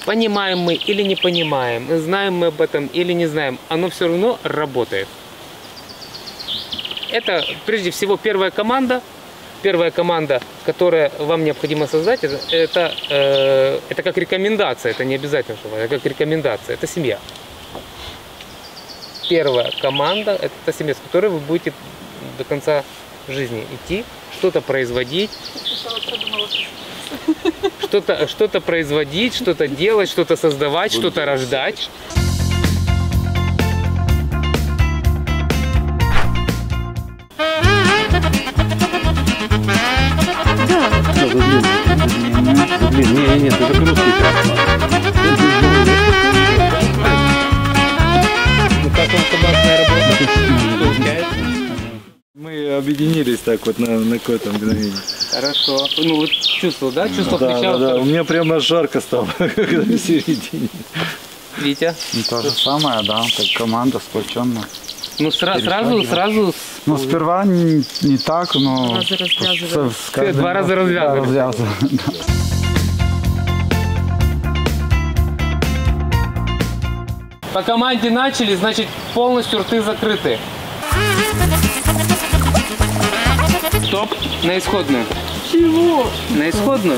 Понимаем мы или не понимаем, знаем мы об этом или не знаем, оно все равно работает. Это прежде всего первая команда, которую вам необходимо создать, это как рекомендация, это не обязательно, это как рекомендация, это семья. Первая команда – это та семья, с которой вы будете до конца жизни идти, что-то производить, что-то производить, что-то делать, что-то создавать, что-то рождать. Нет, это короткий Ну как вам командная работа? Получается? Мы объединились так вот на какое-то мгновение. Хорошо. Ну вот чувствовал, да? Чувство включалось? Да. У меня прямо жарко стало, когда в середине. Витя? Ну, то же самое, да, как команда сплоченная. Ну сразу. Ну, сперва не так, но... Два раза развязывали. По команде начали, значит полностью рты закрыты. Стоп, на исходную. Чего? На исходную.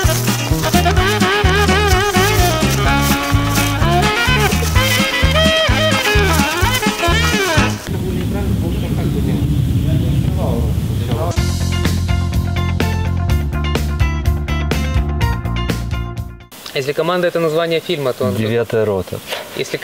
Если команда это название фильма, то... Девятая рота. Если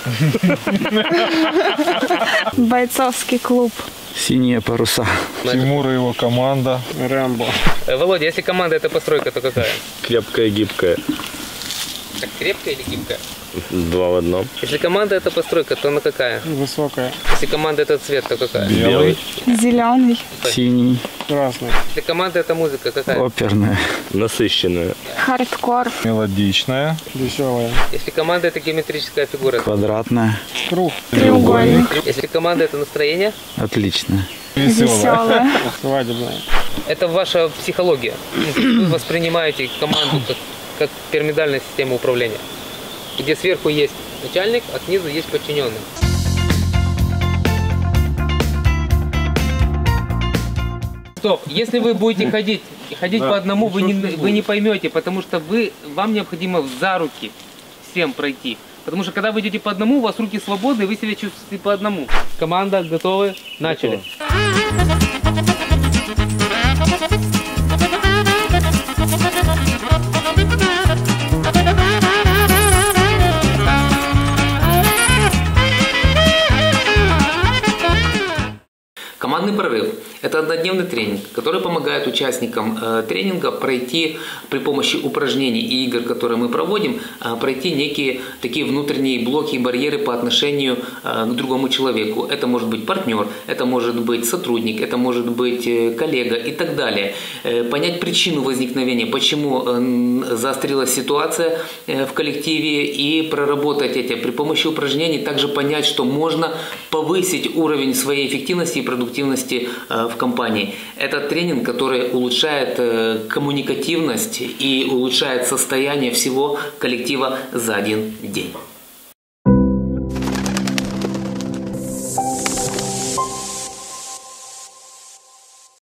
Бойцовский клуб. Синие паруса. Тимур и его команда. Рэмбо. Володя, если команда это постройка, то какая? Крепкая, гибкая. Так, крепкая или гибкая? Два в одном. Если команда это постройка, то она какая? Высокая. Если команда это цвет, то какая? Белый. Зеленый. Синий. Красный. Если команда это музыка, какая? Оперная. Насыщенная. Хардкор. Мелодичная. Веселая. Если команда это геометрическая фигура. Квадратная. Круг. Треугольник. Если команда это настроение, Отлично. Веселая. Свадебная. это ваша психология. Вы воспринимаете команду как пирамидальная система управления, где сверху есть начальник, а снизу есть подчиненный. Стоп, если вы будете ходить по одному, вы не поймете, потому что вам необходимо за руки всем пройти. Потому что когда вы идете по одному, у вас руки свободны, и вы себя чувствуете по одному. Команда, готовы? Начали. Командный прорыв – это однодневный тренинг, который помогает участникам тренинга пройти при помощи упражнений и игр, которые мы проводим, пройти некие такие внутренние блоки и барьеры по отношению к другому человеку. Это может быть партнер, это может быть сотрудник, это может быть коллега и так далее. Понять причину возникновения, почему заострилась ситуация в коллективе, и проработать эти при помощи упражнений. Также понять, что можно повысить уровень своей эффективности и продуктивности в компании. Это тренинг, который улучшает коммуникативность и улучшает состояние всего коллектива за один день.